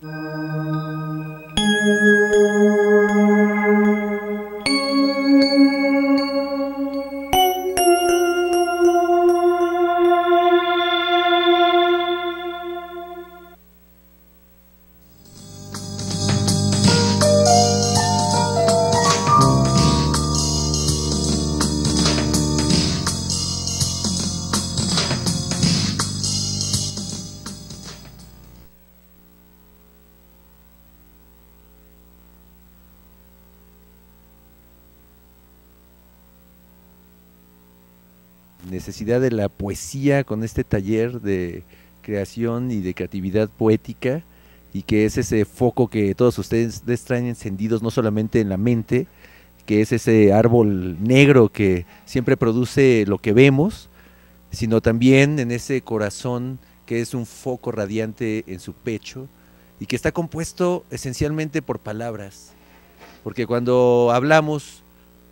Necesidad de la poesía con este taller de creación y de creatividad poética, y que es ese foco que todos ustedes traen encendidos no solamente en la mente, que es ese árbol negro que siempre produce lo que vemos, sino también en ese corazón que es un foco radiante en su pecho y que está compuesto esencialmente por palabras, porque cuando hablamos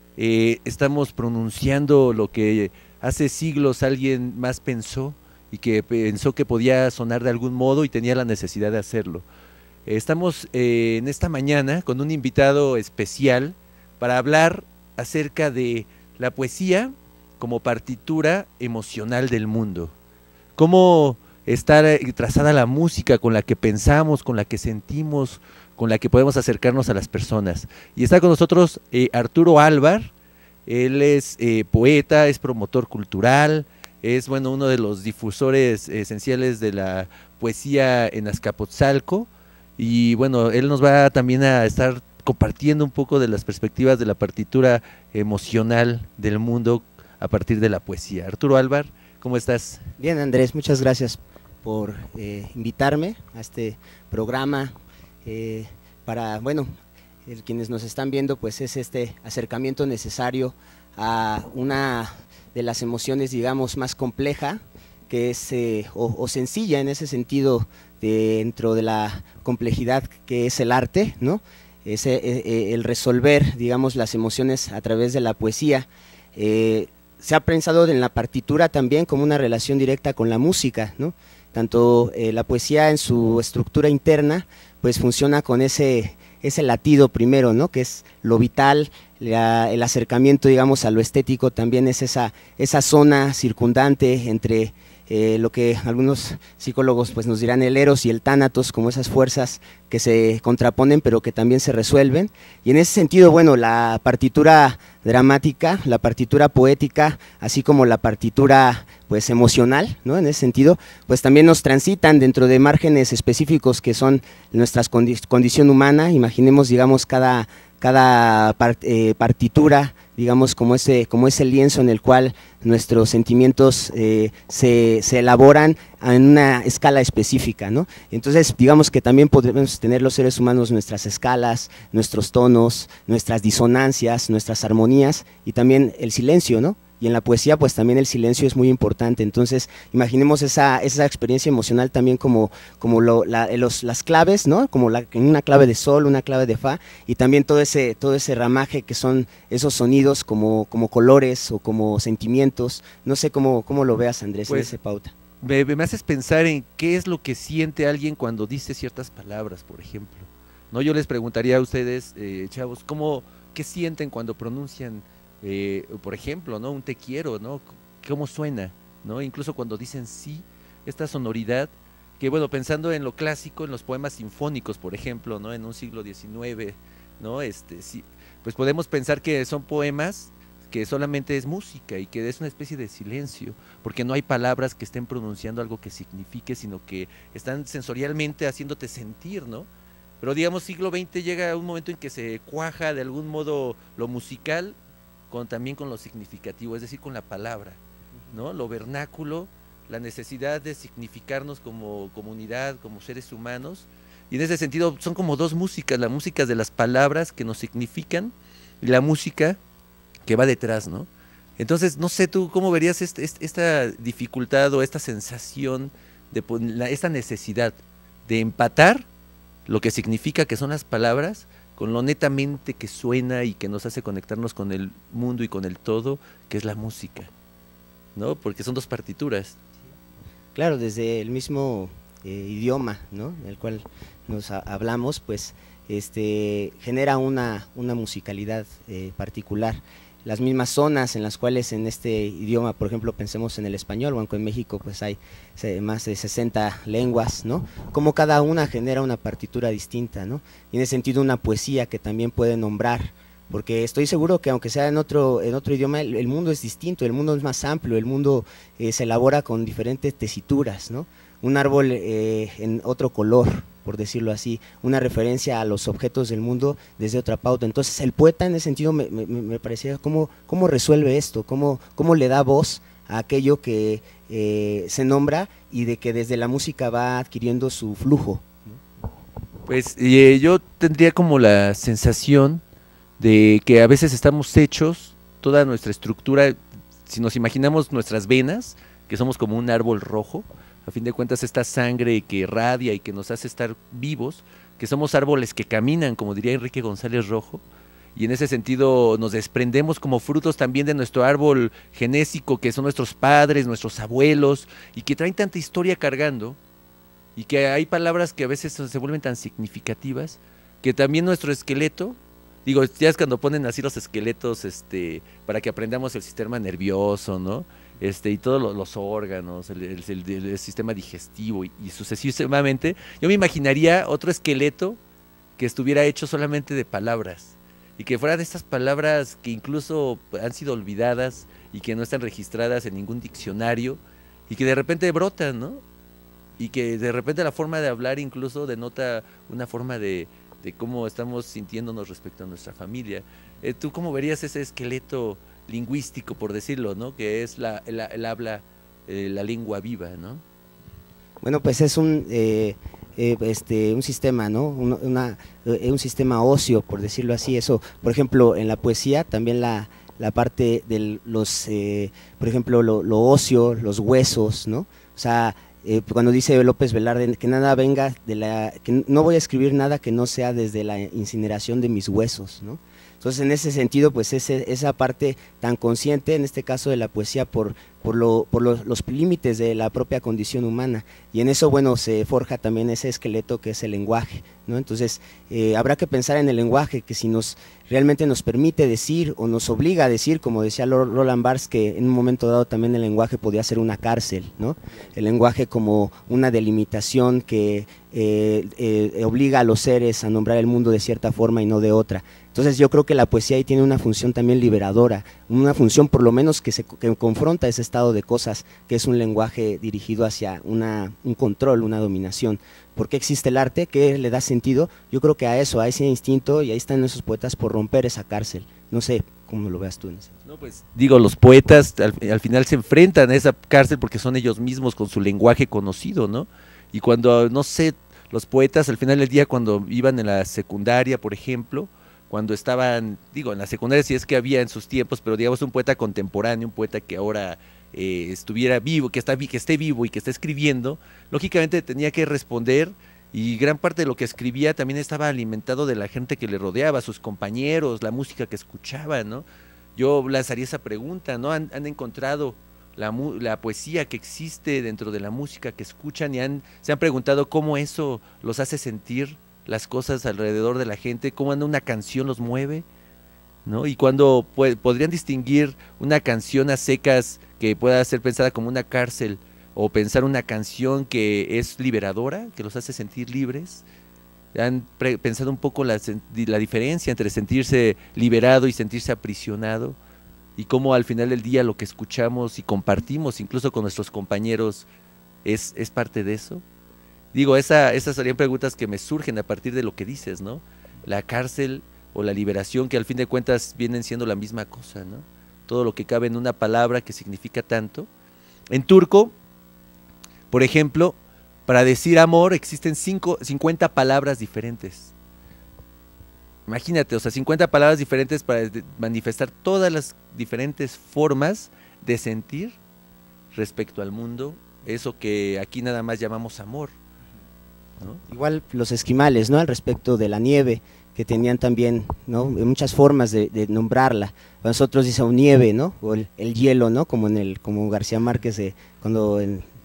estamos pronunciando lo que hace siglos alguien más pensó y que pensó que podía sonar de algún modo y tenía la necesidad de hacerlo. Estamos en esta mañana con un invitado especial para hablar acerca de la poesía como partitura emocional del mundo. Cómo está trazada la música con la que pensamos, con la que sentimos, con la que podemos acercarnos a las personas. Y está con nosotros Arturo Alvar. Él es poeta, es promotor cultural, es uno de los difusores esenciales de la poesía en Azcapotzalco, y él nos va también a estar compartiendo un poco de las perspectivas de la partitura emocional del mundo a partir de la poesía. Arturo Alvar, ¿cómo estás? Bien, Andrés, muchas gracias por invitarme a este programa para, quienes nos están viendo, pues es este acercamiento necesario a una de las emociones, digamos, más compleja, que es, o sencilla en ese sentido, dentro de la complejidad que es el arte, ¿no? Es el resolver, digamos, las emociones a través de la poesía. Se ha pensado en la partitura también como una relación directa con la música, ¿no? Tanto la poesía en su estructura interna, pues funciona con ese latido primero, ¿no? Que es lo vital, el acercamiento, digamos, a lo estético también es esa zona circundante entre lo que algunos psicólogos pues nos dirán el eros y el tánatos, como esas fuerzas que se contraponen pero que también se resuelven. Y en ese sentido, la partitura dramática, la partitura poética, así como la partitura pues emocional, ¿no? En ese sentido, pues también nos transitan dentro de márgenes específicos que son nuestra condición humana. Imaginemos, digamos, cada partitura, digamos, como ese lienzo en el cual nuestros sentimientos se elaboran en una escala específica, ¿no? Entonces, digamos que también podemos tener los seres humanos nuestras escalas, nuestros tonos, nuestras disonancias, nuestras armonías y también el silencio, ¿no? Y en la poesía pues también el silencio es muy importante. Entonces imaginemos esa experiencia emocional también como las claves, ¿no? Como una clave de sol, una clave de fa, y también todo ese ramaje que son esos sonidos como colores o como sentimientos. No sé cómo lo veas, Andrés, pues, en ese pauta. Me haces pensar en qué es lo que siente alguien cuando dice ciertas palabras, por ejemplo, ¿no? Yo les preguntaría a ustedes, chavos, ¿qué sienten cuando pronuncian por ejemplo, ¿no? Un te quiero, ¿no? ¿Cómo suena? ¿No? Incluso cuando dicen sí, esta sonoridad, que pensando en lo clásico, en los poemas sinfónicos, por ejemplo, ¿no? En un siglo XIX, ¿no? Sí, pues podemos pensar que son poemas que solamente es música y que es una especie de silencio, porque no hay palabras que estén pronunciando algo que signifique, sino que están sensorialmente haciéndote sentir, ¿no? Pero digamos, siglo XX llega un momento en que se cuaja de algún modo lo musical también con lo significativo, es decir, con la palabra, ¿no? Lo vernáculo, la necesidad de significarnos como comunidad, como seres humanos, y en ese sentido son como dos músicas, la música de las palabras que nos significan y la música que va detrás, ¿no? Entonces, no sé tú cómo verías esta dificultad o esta sensación, esta necesidad de empatar lo que significa que son las palabras con lo netamente que suena y que nos hace conectarnos con el mundo y con el todo, que es la música, ¿no? Porque son dos partituras. Claro, desde el mismo idioma, ¿no?, en el cual nos hablamos, pues genera una musicalidad particular. Las mismas zonas en las cuales en este idioma, por ejemplo, pensemos en el español, aunque en México pues hay más de 60 lenguas, ¿no?, como cada una genera una partitura distinta, ¿no?, y en ese sentido una poesía que también puede nombrar, porque estoy seguro que aunque sea en otro idioma, el mundo es distinto, el mundo es más amplio, el mundo se elabora con diferentes tesituras, ¿no?, un árbol en otro color, por decirlo así, una referencia a los objetos del mundo desde otra pauta. Entonces el poeta en ese sentido me parecía cómo resuelve esto, cómo le da voz a aquello que se nombra y de que desde la música va adquiriendo su flujo. Pues yo tendría como la sensación de que a veces estamos hechos, toda nuestra estructura, si nos imaginamos nuestras venas, que somos como un árbol rojo, a fin de cuentas esta sangre que irradia y que nos hace estar vivos, que somos árboles que caminan, como diría Enrique González Rojo, y en ese sentido nos desprendemos como frutos también de nuestro árbol genésico, que son nuestros padres, nuestros abuelos, y que traen tanta historia cargando, y que hay palabras que a veces se vuelven tan significativas, que también nuestro esqueleto, digo, ya es cuando ponen así los esqueletos para que aprendamos el sistema nervioso, ¿no?, y todos los órganos, el sistema digestivo y sucesivamente, yo me imaginaría otro esqueleto que estuviera hecho solamente de palabras, y que fueran estas palabras que incluso han sido olvidadas y que no están registradas en ningún diccionario, y que de repente brotan, ¿no?, y que de repente la forma de hablar incluso denota una forma de cómo estamos sintiéndonos respecto a nuestra familia. ¿Tú cómo verías ese esqueleto lingüístico, por decirlo, ¿no?, que es el habla, la lengua viva, ¿no? Bueno, pues es un sistema, ¿no?, un sistema óseo, por decirlo así. Eso, por ejemplo, en la poesía también la parte de los, por ejemplo, lo óseo, los huesos, ¿no?, o sea, cuando dice López Velarde que nada venga que no voy a escribir nada que no sea desde la incineración de mis huesos, ¿no? Entonces, en ese sentido, pues esa parte tan consciente, en este caso de la poesía, por los límites de la propia condición humana, y en eso, bueno, se forja también ese esqueleto que es el lenguaje, ¿no? Entonces, habrá que pensar en el lenguaje, que si realmente nos permite decir o nos obliga a decir, como decía Roland Barthes, que en un momento dado también el lenguaje podía ser una cárcel, ¿no?, el lenguaje como una delimitación que obliga a los seres a nombrar el mundo de cierta forma y no de otra. Entonces yo creo que la poesía ahí tiene una función también liberadora, una función por lo menos que confronta ese estado de cosas, que es un lenguaje dirigido hacia un control, una dominación. ¿Por qué existe el arte? ¿Qué le da sentido? Yo creo que a eso, a ese instinto, y ahí están esos poetas por romper esa cárcel. No sé cómo lo veas tú en ese. No, pues digo, los poetas al final se enfrentan a esa cárcel porque son ellos mismos con su lenguaje conocido, ¿no? Y cuando, no sé, los poetas al final del día, cuando iban en la secundaria, por ejemplo, cuando estaban, digo, en la secundaria sí es que había en sus tiempos, pero digamos un poeta contemporáneo, un poeta que ahora estuviera vivo, que esté vivo y que esté escribiendo, lógicamente tenía que responder, y gran parte de lo que escribía también estaba alimentado de la gente que le rodeaba, sus compañeros, la música que escuchaba, ¿no? Yo lanzaría esa pregunta, ¿no? ¿Han encontrado la poesía que existe dentro de la música que escuchan y se han preguntado cómo eso los hace sentir las cosas alrededor de la gente, cómo una canción los mueve, ¿no? Y cuando podrían distinguir una canción a secas que pueda ser pensada como una cárcel, o pensar una canción que es liberadora, que los hace sentir libres. ¿Han pensado un poco la diferencia entre sentirse liberado y sentirse aprisionado? Y cómo al final del día lo que escuchamos y compartimos incluso con nuestros compañeros es parte de eso. Digo, esas serían preguntas que me surgen a partir de lo que dices, ¿no? La cárcel o la liberación, que al fin de cuentas vienen siendo la misma cosa, ¿no? Todo lo que cabe en una palabra que significa tanto. En turco, por ejemplo, para decir amor existen 50 palabras diferentes. Imagínate, o sea, 50 palabras diferentes para manifestar todas las diferentes formas de sentir respecto al mundo, eso que aquí nada más llamamos amor, ¿no? Igual los esquimales, ¿no?, al respecto de la nieve, que tenían también, ¿no?, muchas formas de nombrarla. Nosotros decimos nieve, ¿no?, o el hielo, ¿no?, como García Márquez cuando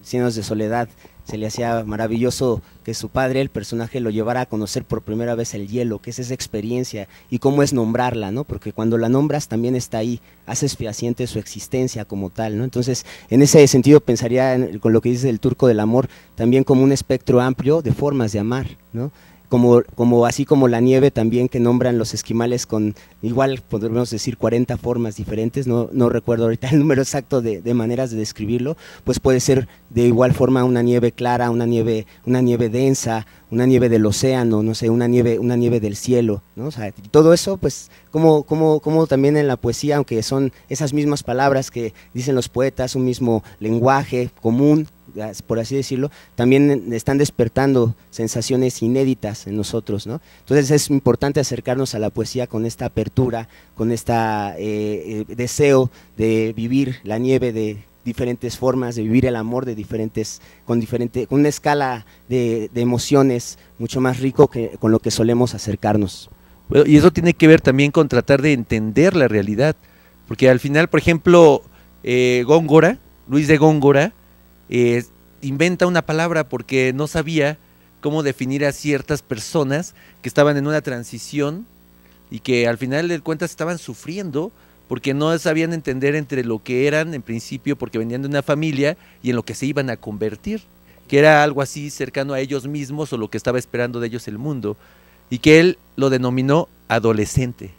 100 años de soledad, se le hacía maravilloso que su padre, el personaje, lo llevara a conocer por primera vez el hielo, que es esa experiencia y cómo es nombrarla, ¿no? Porque cuando la nombras también está ahí, haces fehaciente su existencia como tal, ¿no? Entonces, en ese sentido pensaría con lo que dice el Turco del amor, también como un espectro amplio de formas de amar, ¿no? Así como la nieve también que nombran los esquimales con, igual podríamos decir 40 formas diferentes, no recuerdo ahorita el número exacto de maneras de describirlo, pues puede ser de igual forma una nieve clara, una nieve densa, una nieve del océano, no sé, una nieve del cielo, ¿no? O sea, todo eso, pues, como también en la poesía, aunque son esas mismas palabras que dicen los poetas, un mismo lenguaje común, por así decirlo, también están despertando sensaciones inéditas en nosotros, ¿no? Entonces es importante acercarnos a la poesía con esta apertura, con este deseo de vivir la nieve de diferentes formas, de vivir el amor con una escala de emociones mucho más rico que con lo que solemos acercarnos. Bueno, y eso tiene que ver también con tratar de entender la realidad, porque al final, por ejemplo, Góngora, Luis de Góngora, inventa una palabra porque no sabía cómo definir a ciertas personas que estaban en una transición y que al final de cuentas estaban sufriendo porque no sabían entender entre lo que eran en principio porque venían de una familia y en lo que se iban a convertir, que era algo así cercano a ellos mismos o lo que estaba esperando de ellos el mundo, y que él lo denominó adolescente.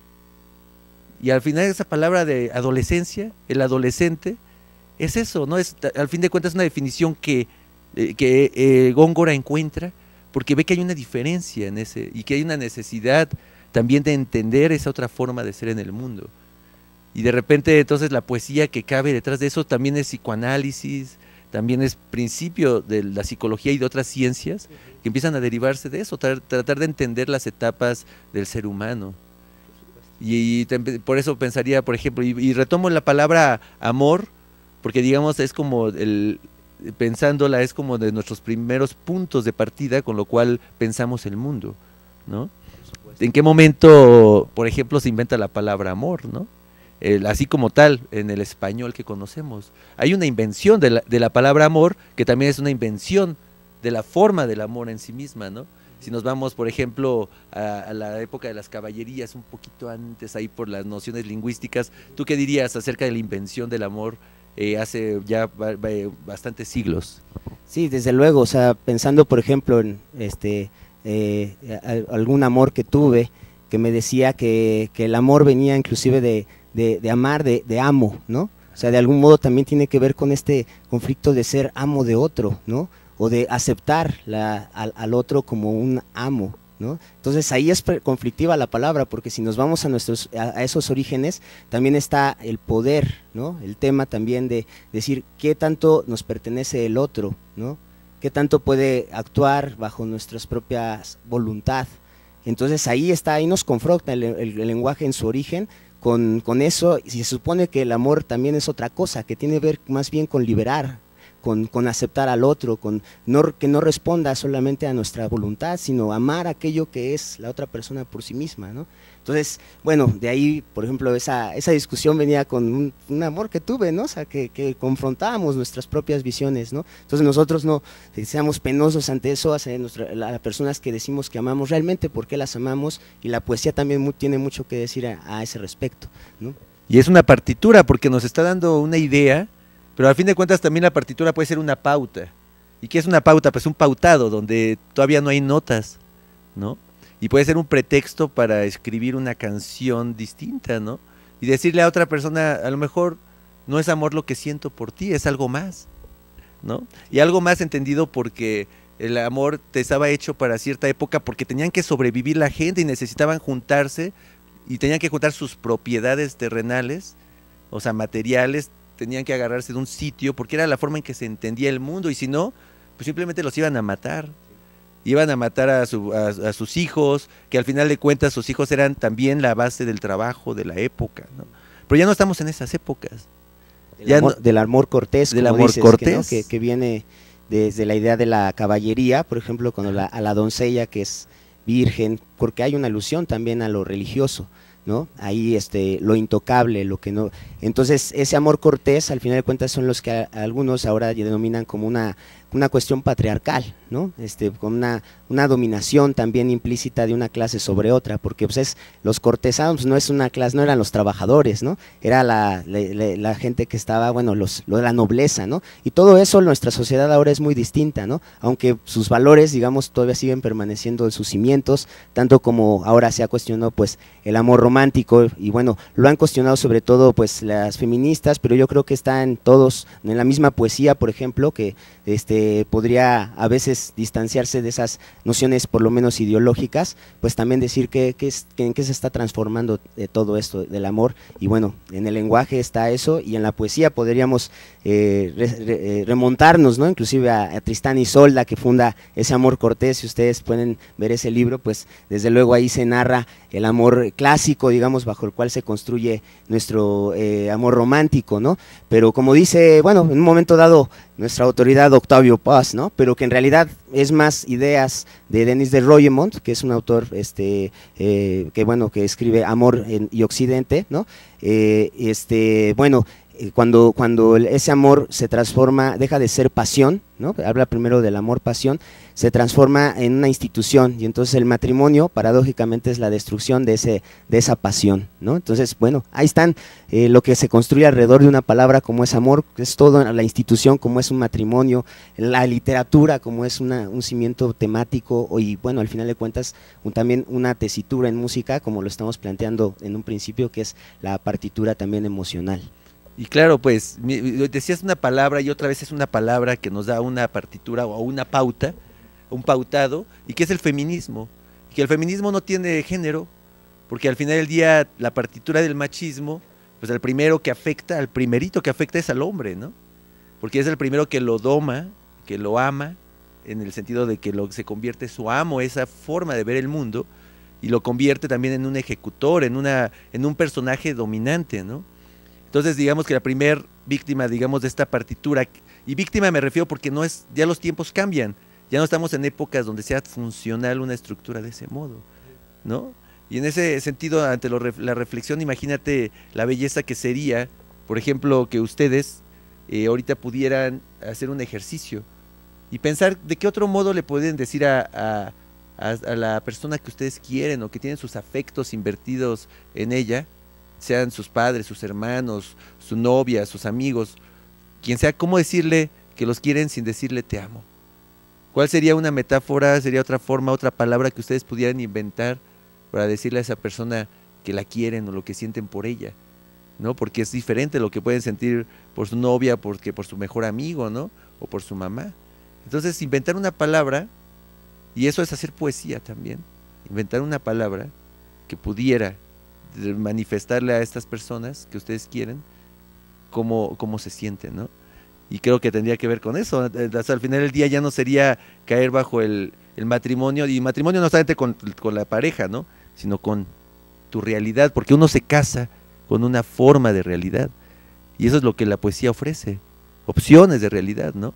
Y al final esa palabra de adolescencia, el adolescente, es eso, ¿no? Al fin de cuentas es una definición que Góngora encuentra porque ve que hay una diferencia en ese y que hay una necesidad también de entender esa otra forma de ser en el mundo. Y de repente entonces la poesía que cabe detrás de eso también es psicoanálisis, también es principio de la psicología y de otras ciencias que empiezan a derivarse de eso, tratar de entender las etapas del ser humano. Y por eso pensaría, por ejemplo, y retomo la palabra amor, porque digamos es como pensándola es como de nuestros primeros puntos de partida con lo cual pensamos el mundo, ¿no? ¿En qué momento, por ejemplo, se inventa la palabra amor, ¿no? Así como tal, en el español que conocemos. Hay una invención de la palabra amor, que también es una invención de la forma del amor en sí misma, ¿no? Si nos vamos, por ejemplo, a la época de las caballerías, un poquito antes ahí por las nociones lingüísticas, ¿tú qué dirías acerca de la invención del amor hace ya bastantes siglos? Sí, desde luego, o sea, pensando por ejemplo en algún amor que tuve, que me decía que el amor venía inclusive de amar, de amo, ¿no? O sea, de algún modo también tiene que ver con este conflicto de ser amo de otro, ¿no? O de aceptar al otro como un amo, ¿no? Entonces ahí es conflictiva la palabra, porque si nos vamos a esos orígenes, también está el poder, ¿no? El tema también de decir qué tanto nos pertenece el otro, ¿no? Qué tanto puede actuar bajo nuestras propias voluntad. Entonces ahí nos confronta el lenguaje en su origen con eso, y se supone que el amor también es otra cosa, que tiene que ver más bien con liberar, con aceptar al otro, que no responda solamente a nuestra voluntad, sino amar aquello que es la otra persona por sí misma, ¿no? Entonces, bueno, de ahí, por ejemplo, esa discusión venía con un amor que tuve, ¿no? O sea, que confrontábamos nuestras propias visiones, ¿no? Entonces nosotros no seamos penosos ante eso, hacia las personas que decimos que amamos realmente, por qué las amamos, y la poesía también tiene mucho que decir a ese respecto, ¿no? Y es una partitura porque nos está dando una idea, pero al fin de cuentas también la partitura puede ser una pauta. ¿Y qué es una pauta? Pues un pautado donde todavía no hay notas, ¿no? Y puede ser un pretexto para escribir una canción distinta, ¿no? Y decirle a otra persona, a lo mejor no es amor lo que siento por ti, es algo más, ¿no? Y algo más entendido porque el amor te estaba hecho para cierta época porque tenían que sobrevivir la gente y necesitaban juntarse y tenían que juntar sus propiedades terrenales, o sea, materiales, tenían que agarrarse de un sitio porque era la forma en que se entendía el mundo, y si no, pues simplemente los iban a matar. Iban a matar a sus hijos, que al final de cuentas sus hijos eran también la base del trabajo de la época, ¿no? Pero ya no estamos en esas épocas. Del amor cortés, del amor cortés. Que viene desde la idea de la caballería, por ejemplo, cuando a la doncella que es virgen, porque hay una alusión también a lo religioso, ¿no? Ahí lo intocable, lo que no. Entonces, ese amor cortés, al final de cuentas, son los que algunos ahora denominan como una cuestión patriarcal, ¿no? Con una dominación también implícita de una clase sobre otra, porque pues los cortesanos no es una clase, no eran los trabajadores, ¿no? Era la gente que estaba, bueno, la nobleza, ¿no? Y todo eso, nuestra sociedad ahora es muy distinta, ¿no? Aunque sus valores, digamos, todavía siguen permaneciendo en sus cimientos, tanto como ahora se ha cuestionado, pues, el amor romántico, y bueno, lo han cuestionado sobre todo, pues, las feministas, pero yo creo que están todos en la misma poesía, por ejemplo, que podría a veces distanciarse de esas nociones por lo menos ideológicas, pues también decir en qué se está transformando todo esto del amor, y bueno, en el lenguaje está eso, y en la poesía podríamos remontarnos, ¿no? Inclusive a Tristán y Isolda, que funda ese amor cortés. Si ustedes pueden ver ese libro, pues desde luego ahí se narra el amor clásico, digamos, bajo el cual se construye nuestro amor romántico, ¿no? Pero como dice, bueno, en un momento dado nuestra autoridad Octavio Paz, ¿no? Pero que en realidad es más ideas de Denis de Royemont, que es un autor que bueno, que escribe Amor y Occidente, ¿no? Bueno, cuando ese amor se transforma, deja de ser pasión, ¿no? Habla primero del amor-pasión, se transforma en una institución, y entonces el matrimonio, paradójicamente, es la destrucción de esa pasión, ¿no? Entonces, bueno, ahí están lo que se construye alrededor de una palabra como es amor, que es todo, la institución como es un matrimonio, la literatura como es un cimiento temático, y bueno, al final de cuentas, también una tesitura en música, como lo estamos planteando en un principio, que es la partitura también emocional. Y claro, pues, decías una palabra y otra vez es una palabra que nos da una partitura o una pauta, un pautado, y que es el feminismo. Y que el feminismo no tiene género, porque al final del día la partitura del machismo, pues el primerito que afecta es al hombre, ¿no? Porque es el primero que lo doma, que lo ama, en el sentido de que se convierte su amo, esa forma de ver el mundo, y lo convierte también en un ejecutor, en un personaje dominante, ¿no? Entonces, digamos que la primer víctima, digamos, de esta partitura, y víctima me refiero porque ya los tiempos cambian, ya no estamos en épocas donde sea funcional una estructura de ese modo, ¿no? Y en ese sentido, ante la reflexión, imagínate la belleza que sería, por ejemplo, que ustedes ahorita pudieran hacer un ejercicio y pensar de qué otro modo le pueden decir a la persona que ustedes quieren o que tienen sus afectos invertidos en ella, sean sus padres, sus hermanos, su novia, sus amigos, quien sea, cómo decirle que los quieren sin decirle te amo. ¿Cuál sería una metáfora, sería otra forma, otra palabra que ustedes pudieran inventar para decirle a esa persona que la quieren o lo que sienten por ella, ¿no? Porque es diferente lo que pueden sentir por su novia, porque por su mejor amigo, ¿no? O por su mamá. Entonces, inventar una palabra, y eso es hacer poesía también, inventar una palabra que pudiera manifestarle a estas personas que ustedes quieren cómo se sienten, ¿no? Y creo que tendría que ver con eso. Hasta al final del día ya no sería caer bajo el matrimonio, y matrimonio no solamente con la pareja, ¿no? Sino con tu realidad, porque uno se casa con una forma de realidad, y eso es lo que la poesía ofrece, opciones de realidad, ¿no?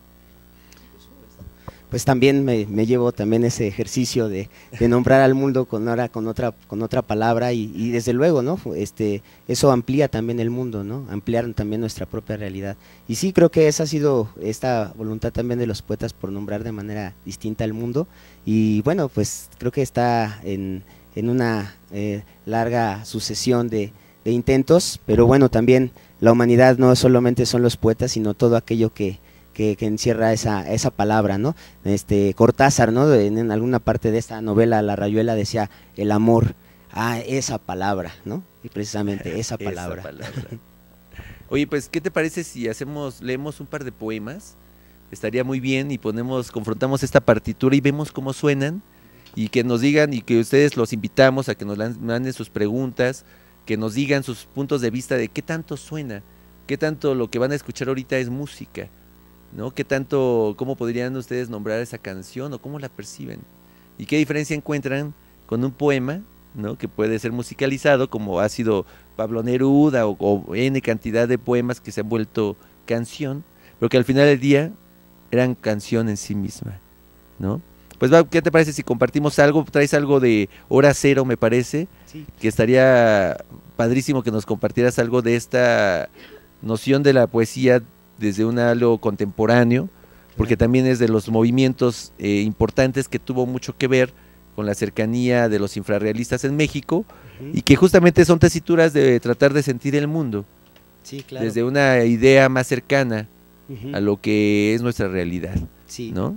Pues también me llevo también ese ejercicio de nombrar al mundo con otra palabra, y desde luego, ¿no? Eso amplía también el mundo, ¿no? Ampliar también nuestra propia realidad. Y sí, creo que esa ha sido esta voluntad también de los poetas por nombrar de manera distinta al mundo, y bueno, pues creo que está en una larga sucesión de intentos, pero bueno, también la humanidad no solamente son los poetas, sino todo aquello que encierra esa palabra, ¿no? Cortázar, ¿no? En alguna parte de esta novela, La Rayuela, decía el amor, esa palabra, ¿no? Y precisamente esa palabra. Esa palabra. Oye, pues, ¿qué te parece si leemos un par de poemas? Estaría muy bien, y confrontamos esta partitura y vemos cómo suenan, y que nos digan, y que ustedes los invitamos a que nos manden sus preguntas, que nos digan sus puntos de vista de qué tanto suena, qué tanto lo que van a escuchar ahorita es música, ¿no? ¿Qué tanto, cómo podrían ustedes nombrar esa canción o cómo la perciben? ¿Y qué diferencia encuentran con un poema, ¿no? Que puede ser musicalizado, como ha sido Pablo Neruda o N cantidad de poemas que se han vuelto canción, pero que al final del día eran canción en sí misma, ¿no? Pues va, ¿qué te parece si compartimos algo? Traes algo de Hora Cero, me parece, Sí. que estaría padrísimo que nos compartieras algo de esta noción de la poesía desde un halo contemporáneo, porque también es de los movimientos importantes que tuvo mucho que ver con la cercanía de los infrarrealistas en México, y que justamente son tesituras de tratar de sentir el mundo, Sí, claro. desde una idea más cercana a lo que es nuestra realidad, Sí. ¿no?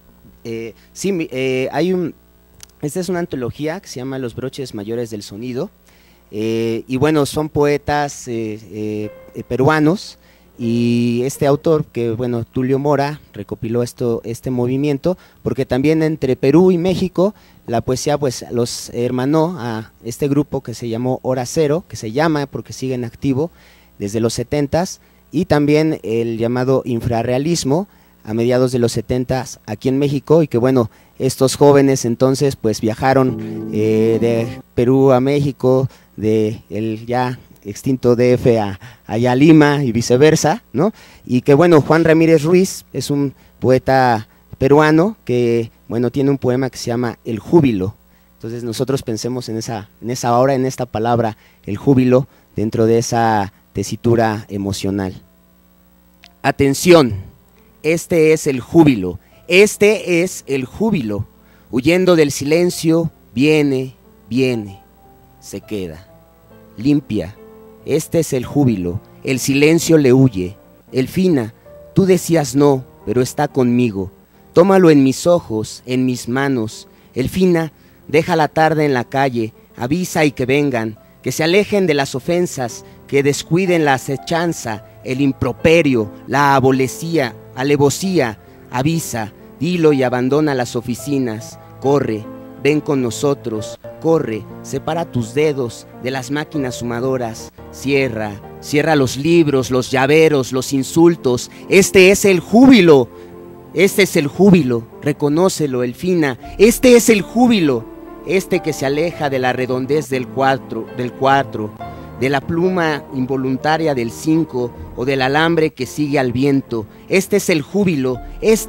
Esta es una antología que se llama Los Broches Mayores del Sonido, y bueno, son poetas peruanos, y este autor, que bueno, Tulio Mora, recopiló este movimiento, porque también entre Perú y México, la poesía pues los hermanó a este grupo que se llamó Hora Cero, que se llama porque sigue en activo desde los 70s, y también el llamado infrarrealismo a mediados de los 70s aquí en México, y que bueno, estos jóvenes entonces pues viajaron de Perú a México, de el ya extinto DF allá a Lima y viceversa, ¿no? Y que bueno, Juan Ramírez Ruiz es un poeta peruano que bueno, tiene un poema que se llama El Júbilo. Entonces nosotros pensemos en esa hora, en esta palabra, el júbilo, dentro de esa tesitura emocional. Atención, este es el júbilo, este es el júbilo, huyendo del silencio, viene, se queda, limpia, este es el júbilo, el silencio le huye, Elfina, tú decías no, pero está conmigo, tómalo en mis ojos, en mis manos, Elfina, deja la tarde en la calle, avisa y que vengan, que se alejen de las ofensas, que descuiden la acechanza, el improperio, la alevosía, avisa, dilo y abandona las oficinas, corre, ven con nosotros, corre, separa tus dedos de las máquinas sumadoras, cierra los libros, los llaveros, los insultos, este es el júbilo, reconócelo, Elfina, este es el júbilo, este que se aleja de la redondez del 4, de la pluma involuntaria del 5 o del alambre que sigue al viento. Este es el júbilo,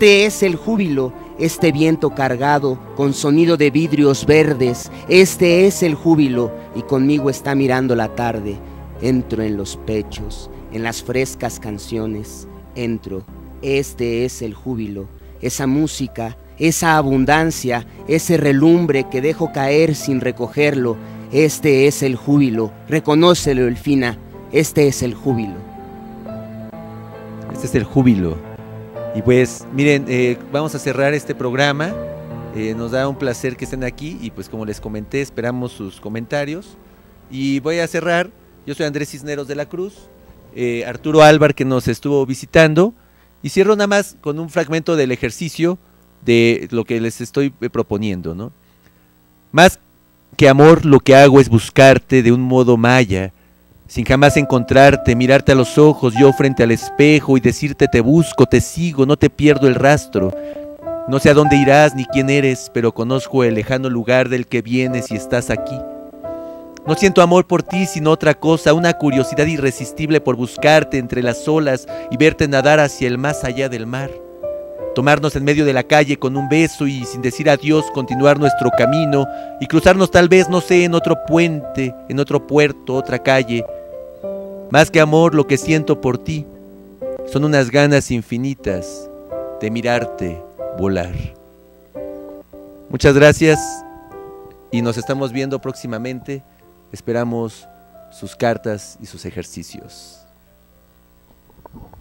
este viento cargado con sonido de vidrios verdes. Este es el júbilo y conmigo está mirando la tarde. Entro en los pechos, en las frescas canciones, entro. Este es el júbilo, esa música, esa abundancia, ese relumbre que dejo caer sin recogerlo. Este es el júbilo, reconócelo, Elfina, este es el júbilo. Este es el júbilo. Y pues, miren, vamos a cerrar este programa. Nos da un placer que estén aquí y pues como les comenté, esperamos sus comentarios. Y voy a cerrar, yo soy Andrés Cisneros de la Cruz, Arturo Álvar que nos estuvo visitando, y cierro nada más con un fragmento del ejercicio de lo que les estoy proponiendo, ¿no? Más que amor, lo que hago es buscarte de un modo maya, sin jamás encontrarte, mirarte a los ojos, yo frente al espejo y decirte te busco, te sigo, no te pierdo el rastro. No sé a dónde irás ni quién eres, pero conozco el lejano lugar del que vienes y estás aquí. No siento amor por ti, sino otra cosa, una curiosidad irresistible por buscarte entre las olas y verte nadar hacia el más allá del mar. Tomarnos en medio de la calle con un beso y sin decir adiós continuar nuestro camino y cruzarnos tal vez, no sé, en otro puente, en otro puerto, otra calle. Más que amor, lo que siento por ti son unas ganas infinitas de mirarte volar. Muchas gracias y nos estamos viendo próximamente. Esperamos sus cartas y sus ejercicios.